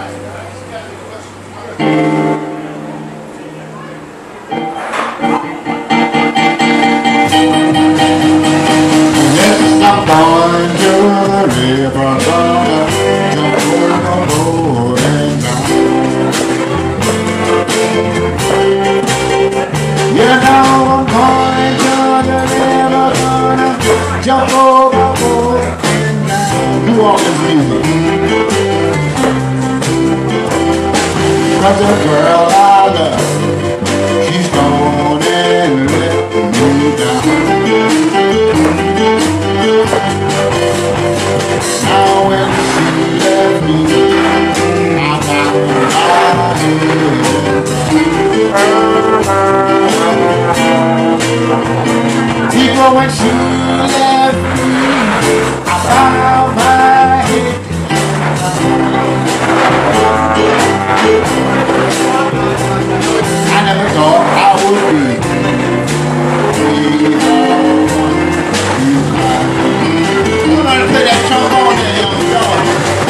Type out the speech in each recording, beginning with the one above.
I'm going to the river, gonna jump overboard and down. You know I'm going to the river, gonna jump overboard and down. Who all is music? Cause the girl I love, she's gone and let me down. Now when she left me, I got my head. People, when she left me, I found my head. I never thought I would be. We're gonna play that trombone there, young dog.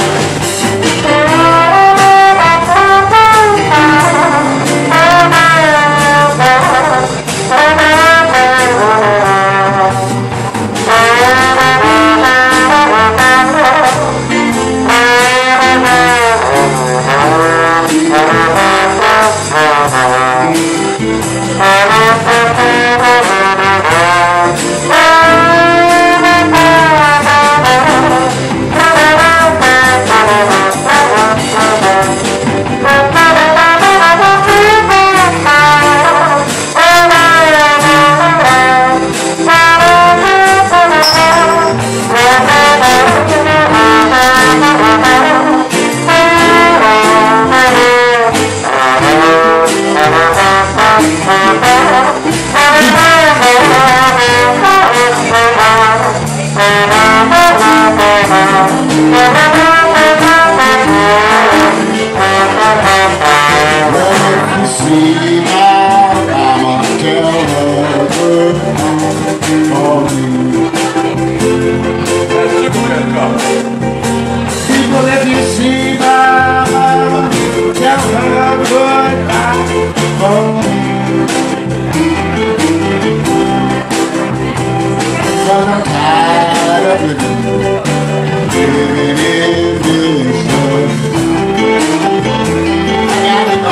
People, if you see my mama, tell her goodbye for me. Cause I'm tired of living in this love. I gotta go.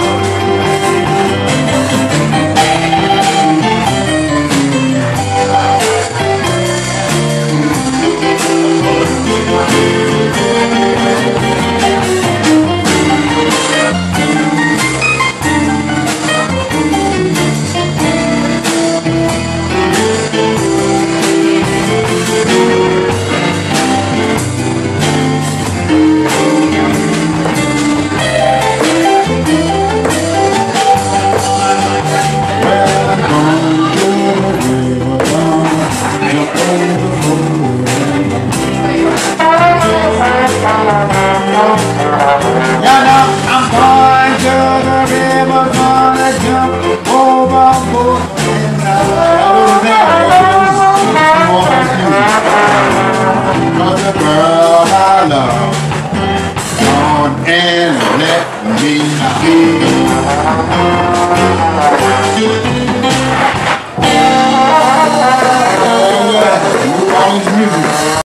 And let me be.